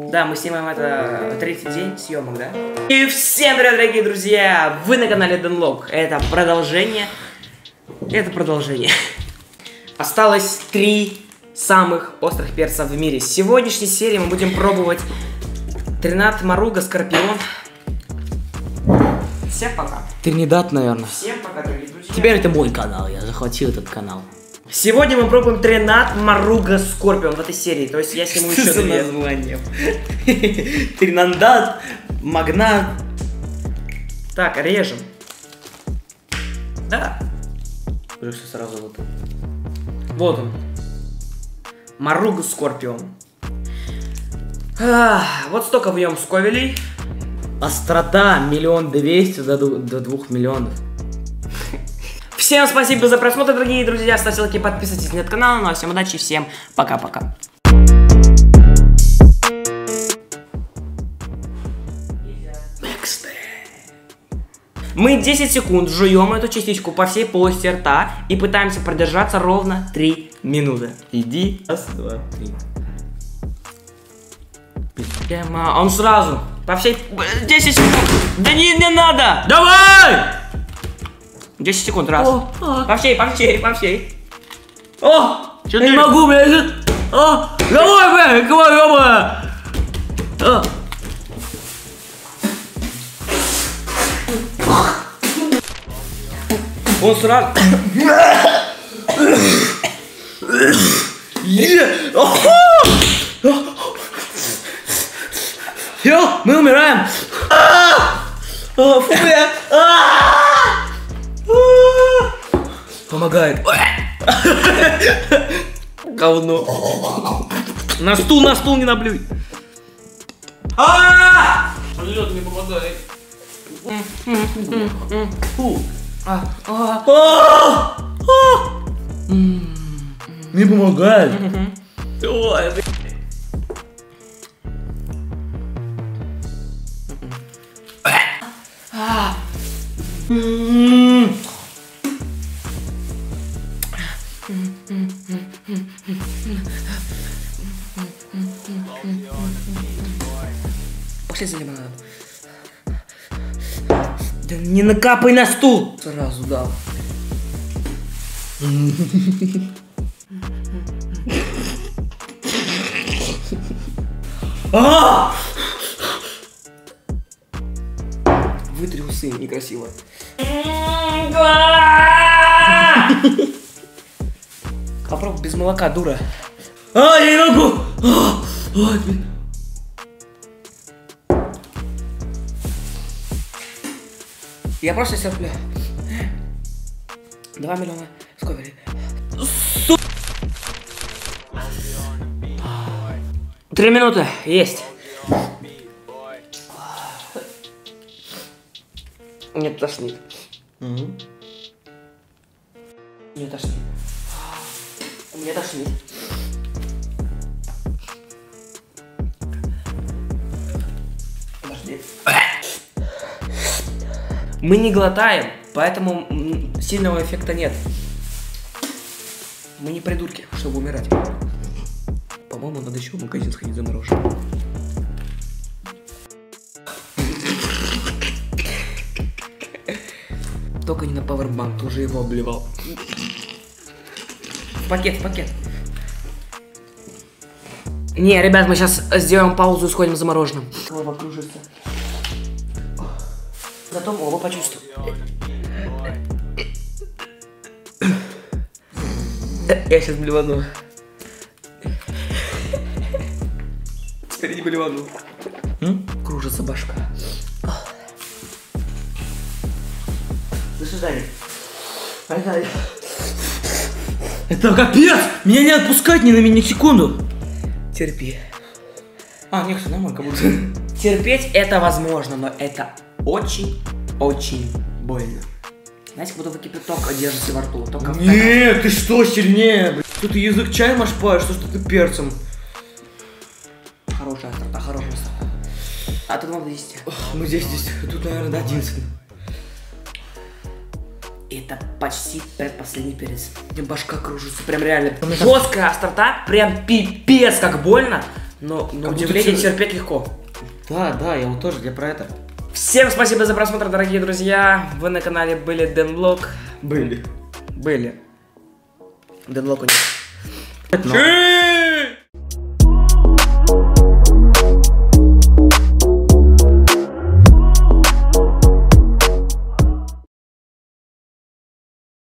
Да, мы снимаем это третий день съемок, да? И всем привет, дорогие друзья! Вы на канале Денлог. Это продолжение. Осталось 3 самых острых перца в мире. В сегодняшней серии мы будем пробовать Тринад Маруга Скорпион. Всем пока. Тринидад, наверное. Всем пока, дорогие друзья. Теперь это мой канал, я захватил этот канал. Сегодня мы пробуем Тринад Маруга Скорпион в этой серии. То есть я сниму еще за название? Тринандат, Магнат. Так, режем. Да. Просто сразу вот. Вот он. Маруга Скорпион. Вот столько в нем сковелей. Острота 1 200 000 до 2 миллионов. Всем спасибо за просмотр, дорогие друзья. Ставьте лайки, подписывайтесь на этот канал. Ну а всем удачи, всем пока-пока. Мы 10 секунд жуем эту частичку по всей полости рта и пытаемся продержаться ровно 3 минуты. Иди. Раз, два, три. Он сразу. По всей... 10 секунд. Да не надо. Давай! 10 секунд, раз. По всей. О! Чё я ты? не могу, блядь. О! Давай, блядь, давай. Он сразу... Все, мы умираем. Фу, бля. Помогает. Говно. На стул не наблюй. Лед не помогает. Фу. Не помогает. Ой, пошли за лимонадом. Да не накапай на стул! Сразу дал. Вытри усы, некрасиво. Попробуй без молока, дура. Я не могу. Я просто терплю. 2 миллиона сковелей. 3 минуты. Есть. Мне тошнит. Мне тошнит. Мне тошнит. Подожди. Мы не глотаем, поэтому сильного эффекта нет. Мы не придурки, чтобы умирать. По-моему, надо еще в магазин сходить за мороженым. Только не на пауэрбанк, ты уже его обливал. В пакет. Не, ребят, мы сейчас сделаем паузу и сходим за мороженым. Голова кружится. Готов? Оба почувствуй. Я сейчас блевану. Теперь не блевану. Кружится башка. До свидания. Это капец! Меня не отпускать ни на мини-секунду. Терпи. Нет, все нормально, как будто. Терпеть это возможно, но это очень больно. Знаете, как будто вы кипяток держите во рту. Только Нет, ты что, сильнее, блядь. Что ты язык чаем ошпаешь, что ты перцем. Хорошая острота. А тут 10. Мы здесь, тут, наверное, до 11. Это почти предпоследний перец. Мне башка кружится, прям реально. Жесткая острота, прям пипец как больно. Но на Как будто удивление всё- терпеть легко. Да, я вот тоже, я про это. Всем спасибо за просмотр, дорогие друзья. Вы на канале были Денлок. Были. Были. Денлок у них. Но-